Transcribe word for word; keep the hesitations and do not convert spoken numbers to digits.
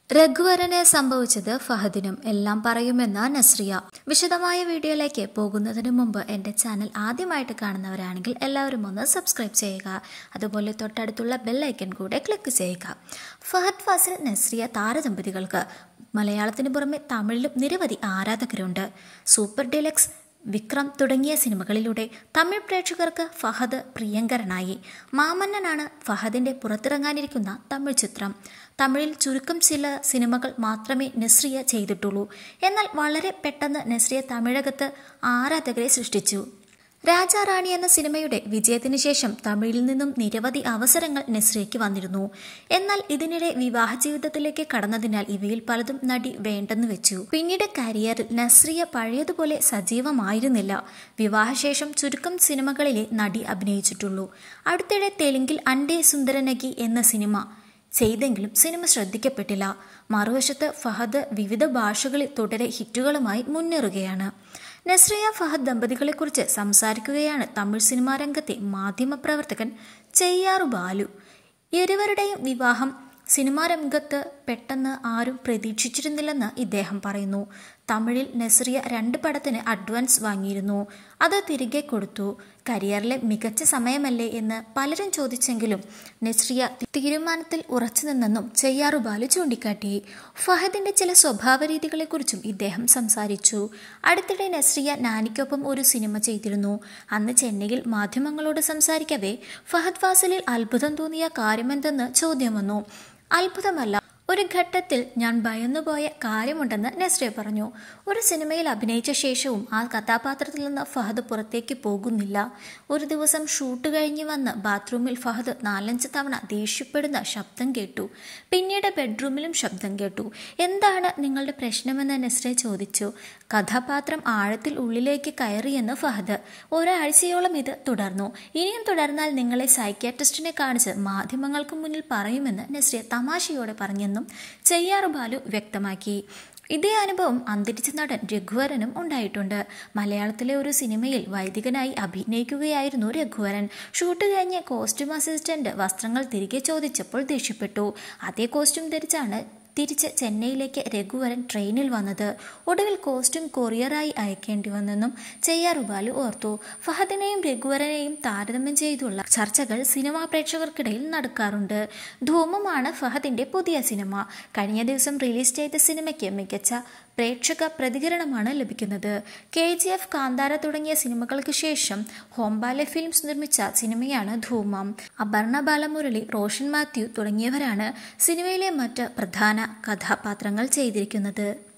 രഘുവരന് സംഭവിച്ചത് ഫഹദിനും എല്ലാം പറയുമെന്ന നസ്രിയ. വിശദമായ വീഡിയോയിലേക്ക് പോകുന്നതിന് മുമ്പ് എൻ്റെ ചാനൽ ആദ്യമായിട്ട് കാണുന്നവരാണെങ്കിൽ എല്ലാവരും ഒന്ന് സബ്സ്ക്രൈബ് ചെയ്യുക. അതുപോലെ തൊട്ടടുത്തുള്ള ബെൽ ഐക്കൺ കൂടെ ക്ലിക്ക് ചെയ്യുക. ഫഹദ് ഫാസിൽ നസ്രിയ താരദമ്പതികൾക്ക് മലയാളത്തിന് പുറമെ തമിഴിലും നിരവധി ആരാധകരുണ്ട്. സൂപ്പർ ഡീലക്സ്, വിക്രം തുടങ്ങിയ സിനിമകളിലൂടെ തമിഴ് പ്രേക്ഷകർക്ക് ഫഹദ് പ്രിയങ്കരനായി. മാമന്നനാണ് ഫഹദിൻ്റെ പുറത്തിറങ്ങാനിരിക്കുന്ന തമിഴ് ചിത്രം. തമിഴിൽ ചുരുക്കം ചില സിനിമകൾ മാത്രമേ നസ്രിയ ചെയ്തിട്ടുള്ളൂ. എന്നാൽ വളരെ പെട്ടെന്ന് നസ്രിയ തമിഴകത്ത് ആരാധകരെ സൃഷ്ടിച്ചു. രാജാ റാണി എന്ന സിനിമയുടെ വിജയത്തിന് ശേഷം തമിഴിൽ നിന്നും നിരവധി അവസരങ്ങൾ നസ്രിയയ്ക്ക് വന്നിരുന്നു. എന്നാൽ ഇതിനിടെ വിവാഹ ജീവിതത്തിലേക്ക് കടന്നതിനാൽ ഇവയിൽ പലതും നടി വേണ്ടെന്ന് വെച്ചു. പിന്നീട് കരിയറിൽ നസ്രിയ പഴയതുപോലെ സജീവമായിരുന്നില്ല. വിവാഹശേഷം ചുരുക്കം സിനിമകളിലെ നടി അഭിനയിച്ചിട്ടുള്ളൂ. അടുത്തിടെ തെലുങ്കിൽ അൻഡേ സുന്ദരനഗി എന്ന സിനിമ ചെയ്തെങ്കിലും സിനിമ ശ്രദ്ധിക്കപ്പെട്ടില്ല. മറുവശത്ത് ഫഹദ് വിവിധ ഭാഷകളിൽ തുടരെ ഹിറ്റുകളുമായി മുന്നേറുകയാണ്. നസ്രിയ ഫഹദ് ദമ്പതികളെക്കുറിച്ച് സംസാരിക്കുകയാണ് തമിഴ് സിനിമാ രംഗത്തെ മാധ്യമപ്രവർത്തകൻ ചെയ്യാറു ബാലു. ഇരുവരുടെയും വിവാഹം സിനിമാ രംഗത്ത് പെട്ടെന്ന് ആരും പ്രതീക്ഷിച്ചിരുന്നില്ലെന്ന് ഇദ്ദേഹം പറയുന്നു. തമിഴിൽ നസ്രിയ രണ്ട് പടത്തിന് അഡ്വാൻസ് വാങ്ങിയിരുന്നു. അത് തിരികെ കൊടുത്തു. കരിയറിലെ മികച്ച സമയമല്ലേ എന്ന് പലരും ചോദിച്ചെങ്കിലും നസ്രിയ തീരുമാനത്തിൽ ഉറച്ചു നിന്നെന്നും ചെയ്യാറു ബാലു ചൂണ്ടിക്കാട്ടി. ഫഹദിന്റെ ചില സ്വഭാവ രീതികളെക്കുറിച്ചും ഇദ്ദേഹം സംസാരിച്ചു. അടുത്തിടെ നസ്രിയ നാനിക്കൊപ്പം ഒരു സിനിമ ചെയ്തിരുന്നു. അന്ന് ചെന്നൈയിൽ മാധ്യമങ്ങളോട് സംസാരിക്കവേ ഫഹദ് ഫാസിലിൽ അത്ഭുതം തോന്നിയ കാര്യമെന്തെന്ന് ചോദ്യം വന്നു. അത്ഭുതമല്ല, ഒരു ഘട്ടത്തിൽ ഞാൻ ഭയന്നുപോയ കാര്യമുണ്ടെന്ന് നസ്രിയ പറഞ്ഞു. ഒരു സിനിമയിൽ അഭിനയിച്ച ശേഷവും ആ കഥാപാത്രത്തിൽ നിന്ന് ഫഹദ് പുറത്തേക്ക് പോകുന്നില്ല. ഒരു ദിവസം ഷൂട്ട് കഴിഞ്ഞ് വന്ന് ബാത്റൂമിൽ ഫഹദ് നാലഞ്ച് തവണ ദേഷ്യപ്പെടുന്ന ശബ്ദം കേട്ടു. പിന്നീട് ബെഡ്റൂമിലും ശബ്ദം കേട്ടു. എന്താണ് നിങ്ങളുടെ പ്രശ്നമെന്ന് നസ്രിയ ചോദിച്ചു. കഥാപാത്രം ആഴത്തിൽ ഉള്ളിലേക്ക് കയറിയെന്ന് ഫഹദ്. ഒരാഴ്ചയോളം ഇത് തുടർന്നു. ഇനിയും തുടർന്നാൽ നിങ്ങളെ സൈക്യാട്രിസ്റ്റിനെ കാണിച്ച് മാധ്യമങ്ങൾക്ക് മുന്നിൽ പറയുമെന്ന് നസ്രിയ തമാശയോടെ പറഞ്ഞെന്നും ചെയ്യാറു ബാലു വ്യക്തമാക്കി. ഇതേ അനുഭവം അന്തരിച്ച നടൻ രഘുവരനും ഉണ്ടായിട്ടുണ്ട്. മലയാളത്തിലെ ഒരു സിനിമയിൽ വൈദികനായി അഭിനയിക്കുകയായിരുന്നു രഘുവരൻ. ഷൂട്ട് കഴിഞ്ഞ് കോസ്റ്റ്യൂം അസിസ്റ്റന്റ് വസ്ത്രങ്ങൾ തിരികെ ചോദിച്ചപ്പോൾ ദേഷ്യപ്പെട്ടു. അതേ കോസ്റ്റ്യൂം ധരിച്ചാണ് തിരിച്ച് ചെന്നൈയിലേക്ക് രഘുവരൻ ട്രെയിനിൽ വന്നത്. ഒടുവിൽ കോസ്റ്റ്യൂം കൊറിയറായി അയക്കേണ്ടി വന്നെന്നും ചെയ്യാറു ബാലു ഓർത്തു. ഫഹദിനെയും രഘുവരനെയും താരതമ്യം ചെയ്തുള്ള ചർച്ചകൾ സിനിമാ പ്രേക്ഷകർക്കിടയിൽ നടക്കാറുണ്ട്. ധൂമമാണ് ഫഹദിന്റെ പുതിയ സിനിമ. കഴിഞ്ഞ ദിവസം റിലീസ് ചെയ്ത സിനിമയ്ക്ക് മികച്ച പ്രേക്ഷക പ്രതികരണമാണ് ലഭിക്കുന്നത്. കെ ജി എഫ്, കാന്താര തുടങ്ങിയ സിനിമകൾക്ക് ശേഷം ഹോംബാലെ ഫിലിംസ് നിർമ്മിച്ച സിനിമയാണ് ധൂമം. അപർണ ബാലമുരളി, റോഷൻ മാത്യു തുടങ്ങിയവരാണ് സിനിമയിലെ മറ്റ് പ്രധാന കഥാപാത്രങ്ങൾ ചെയ്തിരിക്കുന്നത്.